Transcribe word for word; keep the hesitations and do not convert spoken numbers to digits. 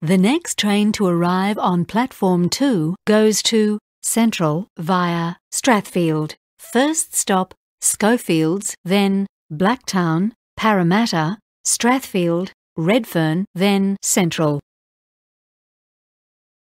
The next train to arrive on platform two goes to Central via Strathfield. First stop Schofields, then Blacktown, Parramatta, Strathfield, Redfern, then Central.